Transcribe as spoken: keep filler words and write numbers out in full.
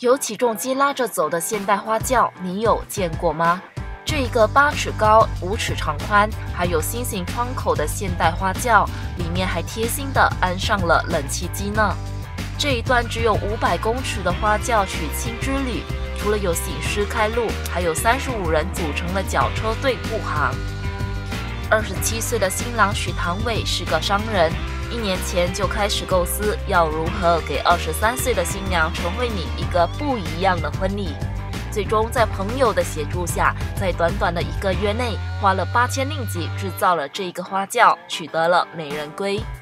有起重机拉着走的现代花轿，你有见过吗？这一个八尺高、五尺长宽，还有星形窗口的现代花轿，里面还贴心的安上了冷气机呢。这一段只有五百公尺的花轿娶亲之旅，除了有喜师开路，还有三十五人组成了轿车队护航。二十七岁的新郎许唐伟是个商人，一年前就开始构思要如何给二十三岁的新娘陈慧敏一个不一样的婚礼。最终在朋友的协助下，在短短的一个月内，花了八千令吉制造了这一个花轿，取得了美人归。